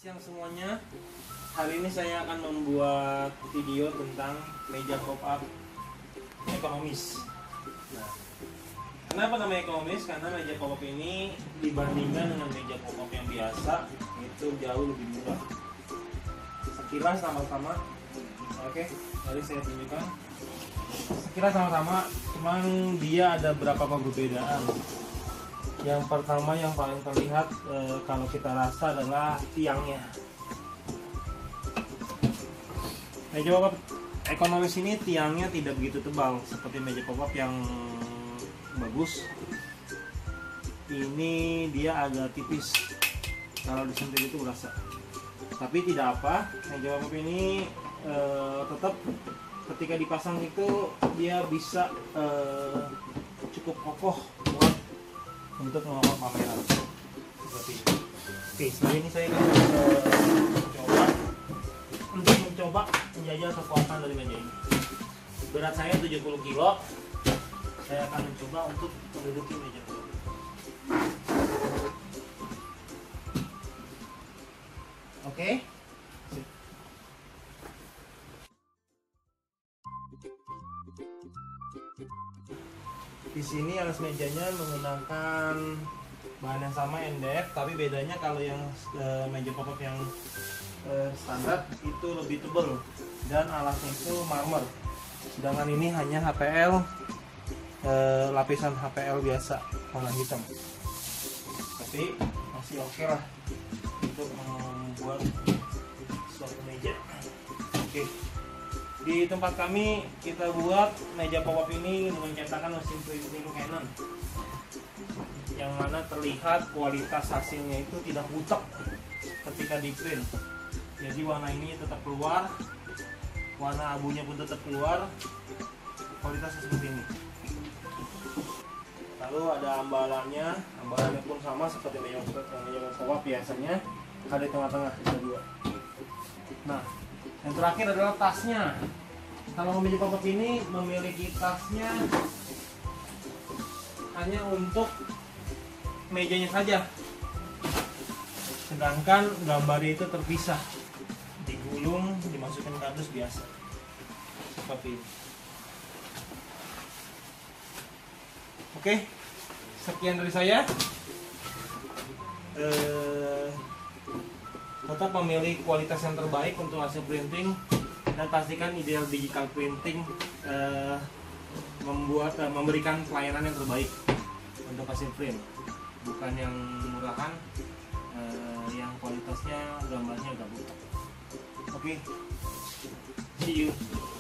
Siang semuanya, hari ini saya akan membuat video tentang meja pop-up ekonomis. Nah, kenapa namanya ekonomis? Karena meja pop-up ini dibandingkan dengan meja pop-up yang biasa itu jauh lebih murah. Sekilas sama-sama, oke, mari saya tunjukkan. Sekilas sama-sama, cuman dia ada beberapa perbedaan. Yang pertama yang paling terlihat kalau kita rasa adalah tiangnya. Meja pop-up ekonomis ini tiangnya tidak begitu tebal seperti meja pop-up yang bagus. Ini dia agak tipis, kalau disentil itu berasa. Tapi tidak apa, meja pop-up ini tetap ketika dipasang itu dia bisa cukup kokoh untuk melakukan pameran seperti ini. Oke, setelah ini saya akan mencoba menjajal kekuatan dari meja ini. Berat saya 70 kilo. Saya akan mencoba untuk menduduki meja ini. Oke. Di sini alas mejanya menggunakan bahan yang sama MDF, tapi bedanya kalau yang meja pop-up yang standar itu lebih tebal dan alasnya itu marmer. Sedangkan ini hanya HPL, lapisan HPL biasa warna hitam. Tapi masih oke lah untuk membuat suatu meja. Oke. Di tempat kami kita buat meja pop-up ini dengan cetakan mesin printing Canon, yang mana terlihat kualitas hasilnya itu tidak butek ketika di print. Jadi warna ini tetap keluar, warna abunya pun tetap keluar, kualitasnya seperti ini. Lalu ada ambalannya pun sama seperti meja pop-up biasanya, ada di tengah-tengah, ada dua. Nah, yang terakhir adalah tasnya. Kalau meja pop-up ini memiliki tasnya hanya untuk mejanya saja, sedangkan gambarnya itu terpisah, digulung, dimasukkan kardus biasa seperti ini. Oke, sekian dari saya. Tetap memilih kualitas yang terbaik untuk hasil printing dan pastikan Ideal Digital Printing memberikan pelayanan yang terbaik untuk hasil print, bukan yang murahan yang kualitasnya gambarnya agak butek. Oke, see you.